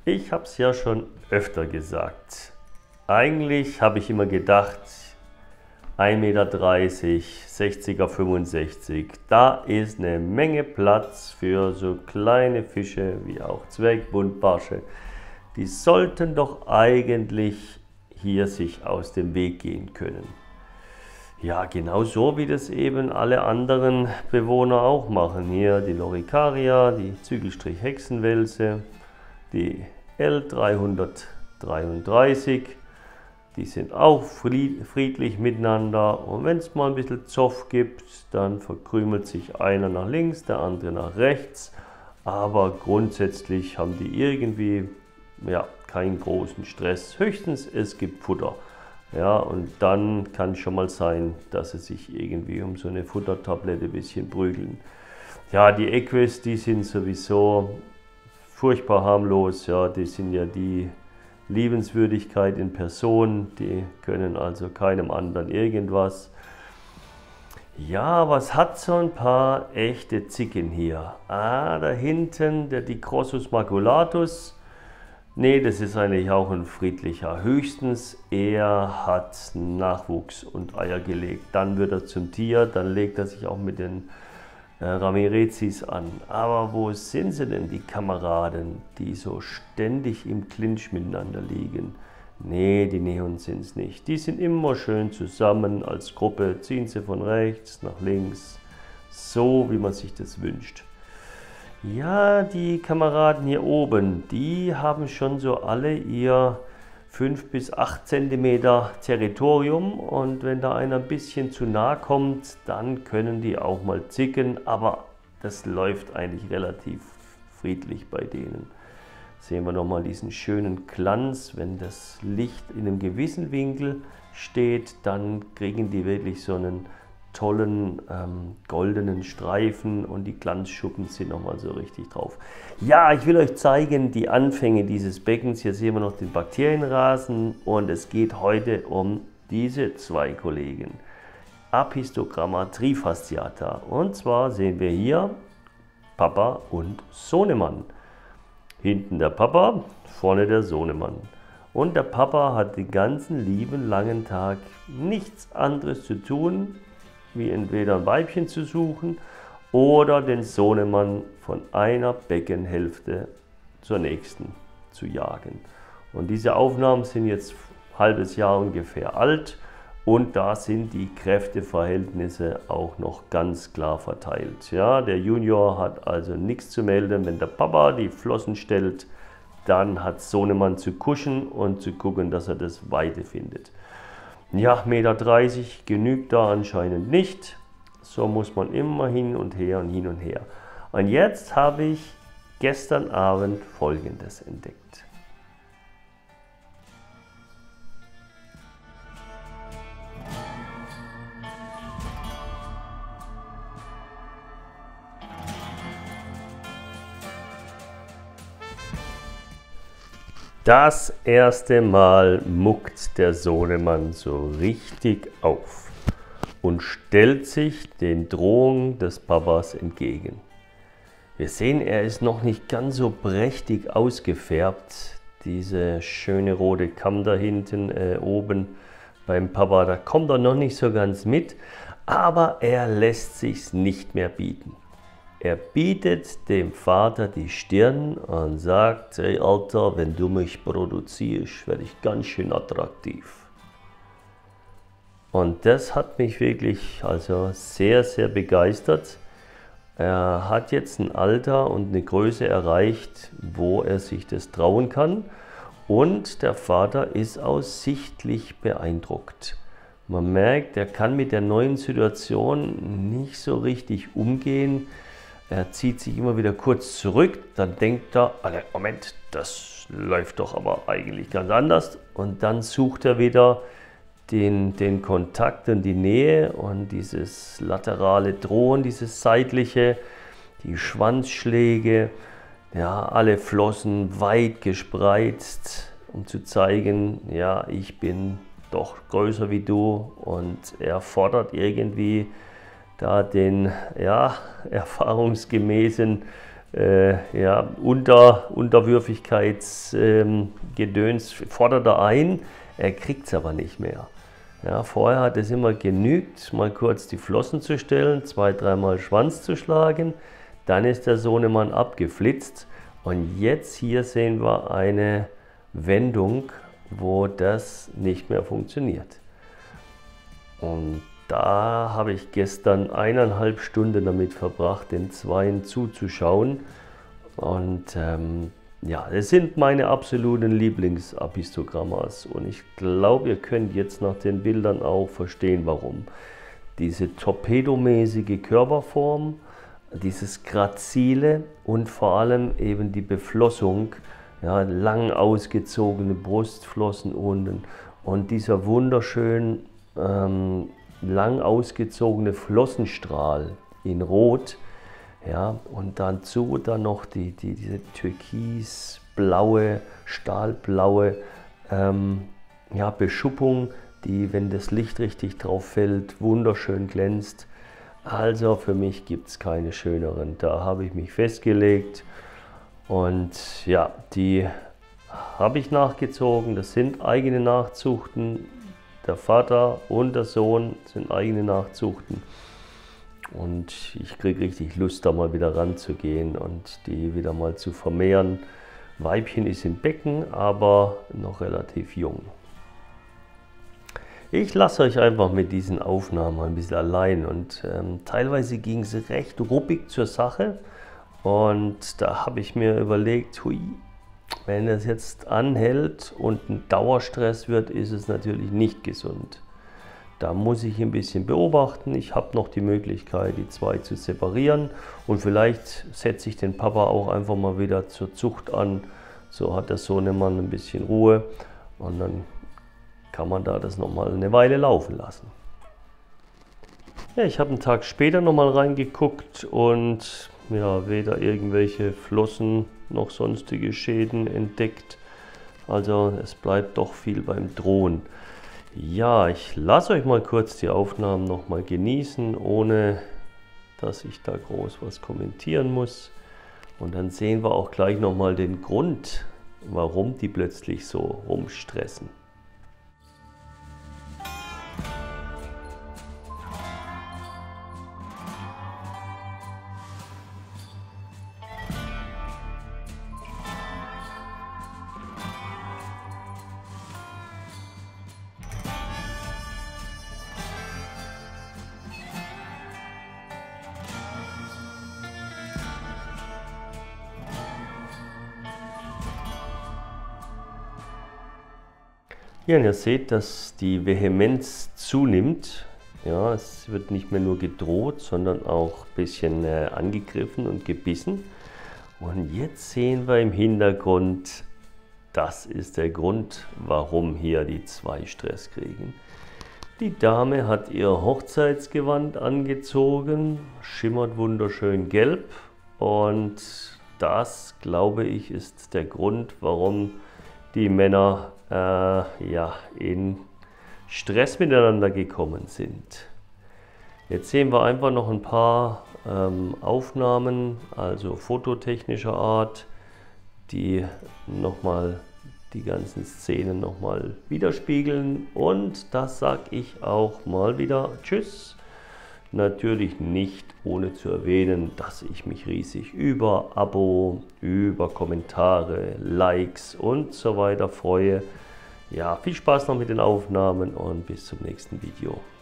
Ich habe es ja schon öfter gesagt. Eigentlich habe ich immer gedacht, 1,30 Meter, 60er, 65, da ist eine Menge Platz für so kleine Fische wie auch Zwergbuntbarsche. Die sollten doch eigentlich hier sich aus dem Weg gehen können. Ja, genauso wie das eben alle anderen Bewohner auch machen. Hier die Loricaria, die Zügelstrich-Hexenwelse, die L333, die sind auch friedlich miteinander, und wenn es mal ein bisschen Zoff gibt, dann verkrümelt sich einer nach links, der andere nach rechts, aber grundsätzlich haben die irgendwie keinen großen Stress, höchstens es gibt Futter. Ja, und dann kann es schon mal sein, dass sie sich irgendwie um so eine Futtertablette ein bisschen prügeln. Ja, die Equus, die sind sowieso furchtbar harmlos, ja, die sind ja die Liebenswürdigkeit in Person, die können also keinem anderen irgendwas. Ja, was hat so ein paar echte Zicken hier? Da hinten der Dicrossus maculatus. Nee, das ist eigentlich auch ein friedlicher. Höchstens er hat Nachwuchs und Eier gelegt. Dann wird er zum Tier, dann legt er sich auch mit den Ramirezis an. Aber wo sind sie denn, die Kameraden, die so ständig im Clinch miteinander liegen? Nee, die Neons sind es nicht. Die sind immer schön zusammen als Gruppe, ziehen sie von rechts nach links, so wie man sich das wünscht. Ja, die Kameraden hier oben, die haben schon so alle ihr 5 bis 8 cm Territorium, und wenn da einer ein bisschen zu nah kommt, dann können die auch mal zicken, aber das läuft eigentlich relativ friedlich bei denen. Sehen wir nochmal diesen schönen Glanz, wenn das Licht in einem gewissen Winkel steht, dann kriegen die wirklich so einen tollen goldenen Streifen, und die Glanzschuppen sind nochmal so richtig drauf. Ja, ich will euch zeigen die Anfänge dieses Beckens. Hier sehen wir noch den Bakterienrasen, und es geht heute um diese zwei Kollegen. Apistogramma trifasciata. Und zwar sehen wir hier Papa und Sohnemann. Hinten der Papa, vorne der Sohnemann. Und der Papa hat den ganzen lieben langen Tag nichts anderes zu tun, wie entweder ein Weibchen zu suchen oder den Sohnemann von einer Beckenhälfte zur nächsten zu jagen. Und diese Aufnahmen sind jetzt ein halbes Jahr ungefähr alt, und da sind die Kräfteverhältnisse auch noch ganz klar verteilt. Ja, der Junior hat also nichts zu melden. Wenn der Papa die Flossen stellt, dann hat Sohnemann zu kuschen und zu gucken, dass er das Weite findet. Ja, 1,30 Meter genügt da anscheinend nicht. So muss man immer hin und her und hin und her. Und jetzt habe ich gestern Abend Folgendes entdeckt. Das erste Mal muckt der Sohnemann so richtig auf und stellt sich den Drohungen des Papas entgegen. Wir sehen, er ist noch nicht ganz so prächtig ausgefärbt. Diese schöne rote Kamm da hinten oben beim Papa, da kommt er noch nicht so ganz mit, aber er lässt sich's nicht mehr bieten. Er bietet dem Vater die Stirn und sagt: Hey Alter, wenn du mich produzierst, werde ich ganz schön attraktiv. Und das hat mich wirklich sehr, sehr begeistert. Er hat jetzt ein Alter und eine Größe erreicht, wo er sich das trauen kann. Und der Vater ist auch sichtlich beeindruckt. Man merkt, er kann mit der neuen Situation nicht so richtig umgehen. Er zieht sich immer wieder kurz zurück, dann denkt er, Moment, das läuft doch aber eigentlich ganz anders. Und dann sucht er wieder den Kontakt und die Nähe und dieses laterale Drohen, dieses seitliche, die Schwanzschläge, ja, alle Flossen weit gespreizt, um zu zeigen, ja, ich bin doch größer wie du, und er fordert irgendwie da den erfahrungsgemäßen ja, Unterwürfigkeitsgedöns fordert er ein, er kriegt es aber nicht mehr. Ja, vorher hat es immer genügt, mal kurz die Flossen zu stellen, 2-3 Mal Schwanz zu schlagen, dann ist der Sohnemann abgeflitzt und jetzt hier sehen wir eine Wendung, wo das nicht mehr funktioniert. Und da habe ich gestern 1,5 Stunden damit verbracht, den Zweien zuzuschauen. Und ja, es sind meine absoluten Lieblingsapistogrammas. Und ich glaube, ihr könnt jetzt nach den Bildern auch verstehen, warum. Diese torpedomäßige Körperform, dieses Grazile und vor allem eben die Beflossung, ja, lang ausgezogene Brustflossen unten und dieser wunderschön lang ausgezogene Flossenstrahl in Rot, ja, und dann noch diese türkisblaue, stahlblaue ja, Beschuppung, die, wenn das Licht richtig drauf fällt, wunderschön glänzt. Also für mich gibt es keine schöneren. Da habe ich mich festgelegt und ja, die habe ich nachgezogen. Das sind eigene Nachzuchten. Der Vater und der Sohn sind eigene Nachzuchten. Und ich kriege richtig Lust, da mal wieder ranzugehen und die wieder mal zu vermehren. Weibchen ist im Becken, aber noch relativ jung. Ich lasse euch einfach mit diesen Aufnahmen ein bisschen allein und teilweise ging es recht ruppig zur Sache und da habe ich mir überlegt, hui, wenn es jetzt anhält und ein Dauerstress wird, ist es natürlich nicht gesund. Da muss ich ein bisschen beobachten. Ich habe noch die Möglichkeit, die zwei zu separieren und vielleicht setze ich den Papa auch einfach mal wieder zur Zucht an. So hat der Sohnemann ein bisschen Ruhe und dann kann man da das nochmal eine Weile laufen lassen. Ja, ich habe einen Tag später nochmal reingeguckt und ja, weder irgendwelche Flossen noch sonstige Schäden entdeckt. Also es bleibt doch viel beim Drohen. Ja, ich lasse euch mal kurz die Aufnahmen nochmal genießen, ohne dass ich da groß was kommentieren muss. Und dann sehen wir auch gleich nochmal den Grund, warum die plötzlich so rumstressen. Ja, und ihr seht, dass die Vehemenz zunimmt. Ja, es wird nicht mehr nur gedroht, sondern auch ein bisschen angegriffen und gebissen. Und jetzt sehen wir im Hintergrund, das ist der Grund, warum hier die zwei Stress kriegen. Die Dame hat ihr Hochzeitsgewand angezogen, schimmert wunderschön gelb. Und das, glaube ich, ist der Grund, warum die Männer ja, in Stress miteinander gekommen sind. Jetzt sehen wir einfach noch ein paar Aufnahmen, also fototechnischer Art, die nochmal die ganzen Szenen nochmal widerspiegeln. Und das sage ich auch mal wieder Tschüss. Natürlich nicht ohne zu erwähnen, dass ich mich riesig über Abo, über Kommentare, Likes und so weiter freue. Ja, viel Spaß noch mit den Aufnahmen und bis zum nächsten Video.